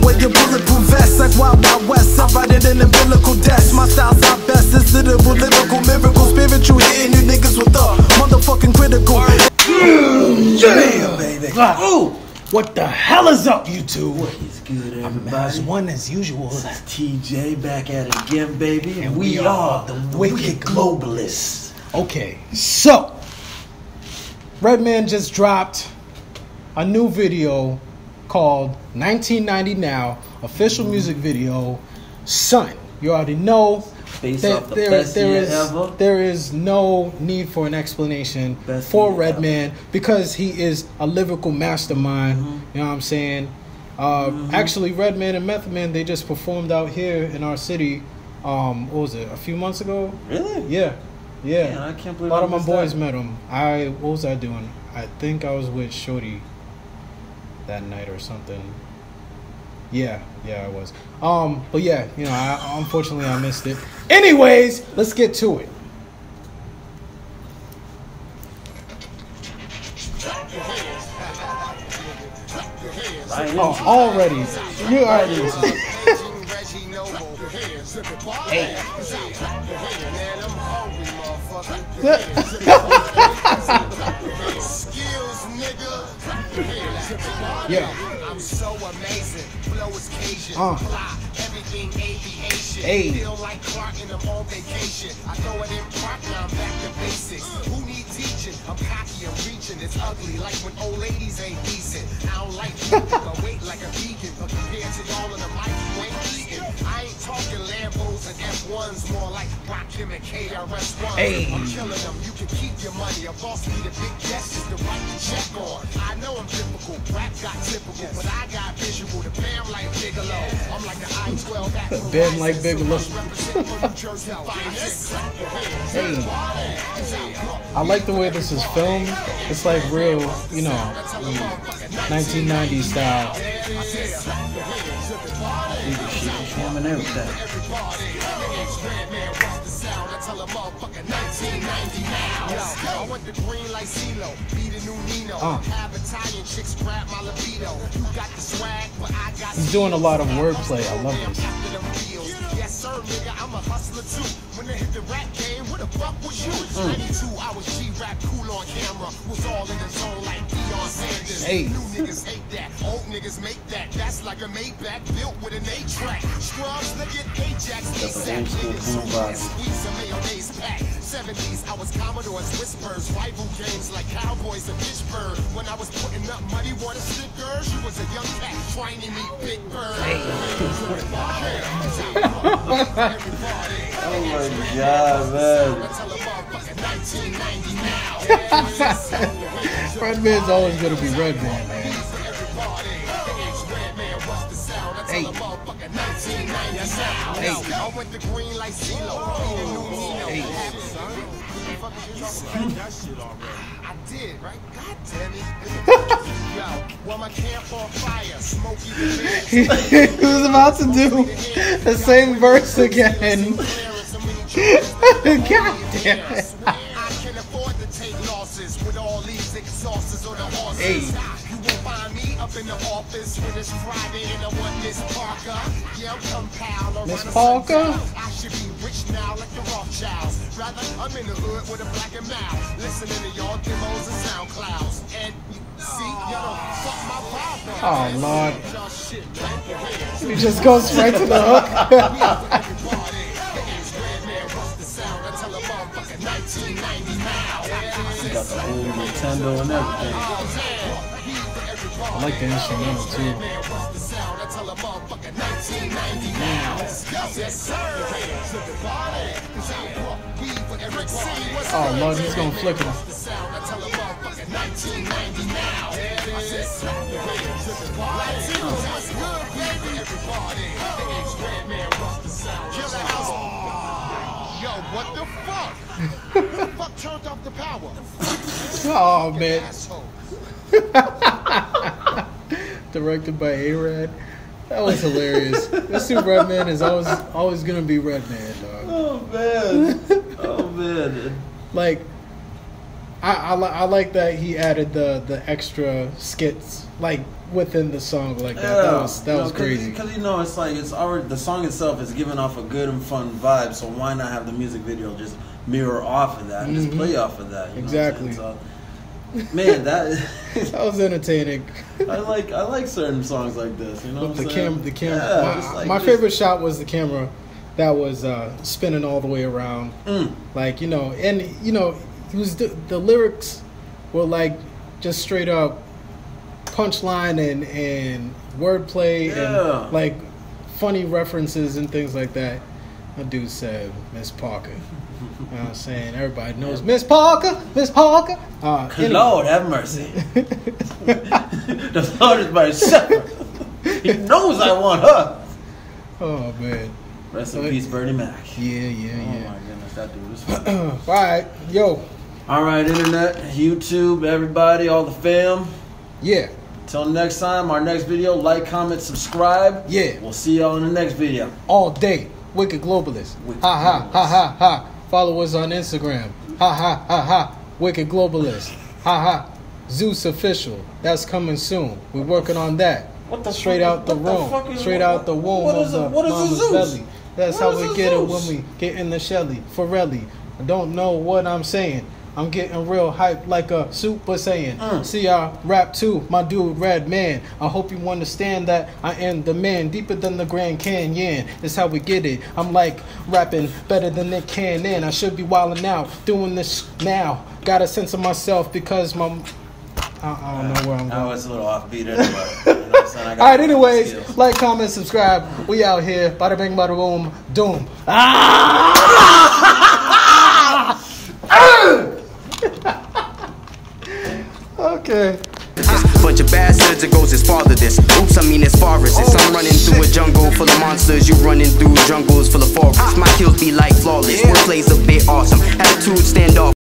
wear your bulletproof vest like Wild Wild West. I ride it in umbilical deaths. My style's our best. It's literal, lyrical, miracle, spiritual, hitting you niggas with the motherfucking critical. Yeah, baby. Oh, what the hell is up, YouTube? What is good, everybody? I'm as one as usual. This is TJ back at it again, baby. And we are the Wicked Globalists. Okay, so Redman just dropped a new video called 1990 Now, official music video. Son, you already know Based that off the best year ever. there is no need for an explanation Best for year Redman because he is a lyrical mastermind. You know what I'm saying? Actually, Redman and Method Man, they just performed out here in our city. What was it? A few months ago? Really? Yeah. Man, I can't believe a lot of I my missed boys that. met him. What was I doing? I think I was with Shorty that night or something. Yeah, I was. But yeah, you know, unfortunately I missed it. Anyways, let's get to it. Oh, already. You already. Hey. Yeah. I'm so amazing. Flow is Cajun. Fly, everything aviation. Hey. Feel like Clark and I'm on vacation. I throw it in park, now I'm back to basics. Who need teaching? I'm cocky, I'm reaching. It's ugly, like when old ladies ain't decent. I don't like people, I wait like a vegan. But compared to y'all in the mic, you ain't eating. I ain't talking Lambos and F1s, more like Rakim and KRS-One. Hey. I'm killing them, you can keep your money. A boss need a big guest is the right to check on. I know I'm difficult, rap got typical, but I got visual. The bam like Bigelow. I'm like the I-12 back from Bam like Bigelow. Hey. I like the way this is filmed. It's like real, you know, 1990s style. Cam and everything. I want the green like CeeLo, be the new Nino. Have Italian chicks grab my libido. You got the swag, but I got. He's doing a lot of wordplay. I love this. Yes, sir, nigga, I'm a hustler too. When they hit the rap game, where the fuck was you? 92, I was G-Rap, cool on camera. Was all in the zone like Deion Sanders. Hey. New niggas hate that, old niggas make that. That's like a Maybach built with an A-track. Scrubs, look at Ajax. That's an old school boom bap. Squeeze a mayonnaise pack. 70s, I was Commodores, Whispers, rival games like Cowboys and Pittsburgh. When I was putting up muddy water stickers, you was a young cat trying to meet Big Bird. Oh my God, man. Redman's always gonna be Redman, man. Hey. Hey. I went the green like CeeLo. Hey. I did, right? God damn it. Yo, well, my camp on fire, Smokey He was about to do the same verse again. God damn it. I can afford to take losses with all these exhausters on the horses. Hey. You won't find me up in the office when it's Friday and I want Miss Parker. Yeah, I'm compiled. Miss Parker? I should be rich now like the Rothschilds. Rather, I'm in the hood with a black and mouth, listening to y'all demos and SoundClouds. And you see, y'all don't fuck my vibe up. Oh, Lord. He just goes right to the hook. You got the old Nintendo and everything. I like the instrumental too. Oh Lord, he's gonna flick him. Yo, what the fuck? Who the fuck turned off the power? Oh man. Asshole. Directed by A-Rad. That was hilarious. This dude Redman is always gonna be Redman, dog. Oh man. Oh man. Like, I like that he added the extra skits like within the song like that. That was crazy. Because it's like it's already the song itself is giving off a good and fun vibe. So why not have the music video just mirror off of that and just play off of that? You exactly. know what I'm saying? So, man, that was entertaining. I like certain songs like this. You know, with the camera. Yeah, my favorite shot was the camera that was spinning all the way around. Like and he was the lyrics were like just straight up punchline and wordplay and like funny references and things like that. That dude said Miss Parker. You know what I'm saying? Everybody knows Miss Parker. Miss Parker. Lord have mercy. The Lord is my shepherd. He knows I want her. Oh man. Rest in peace, Bernie Mac. Yeah. Oh my goodness, that dude was funny. All right, yo. All right, internet, YouTube, everybody, all the fam. Yeah. Till next time, our next video, like, comment, subscribe. Yeah. We'll see y'all in the next video. All day. Wicked Globalist. Ha. Follow us on Instagram. Ha. Wicked Globalist. Ha. Zeus Official. That's coming soon. We're working on that. What the Straight out the womb. Straight out the womb of the mama's belly. That's how we get it when we get in the Shelly. Forelli. I don't know what I'm saying. I'm getting real hyped like a Super Saiyan. See, I rap too, my dude Red Man. I hope you understand that I am the man, deeper than the Grand Canyon. That's how we get it. I'm like rapping better than Nick Cannon. I should be wilding out, doing this now. Got a sense of myself because my... I don't know where I'm going. I was a little offbeat anyway. Alright, anyways, like, comment, subscribe. We out here. Bada bing, bada boom, doom. Okay. Bunch of bastards, it goes as far as this. Oops, I mean as far as this. I'm running through a jungle full of monsters. You running through jungles full of forests. My kills be like flawless. Wordplay's a bit awesome. Attitude stand off.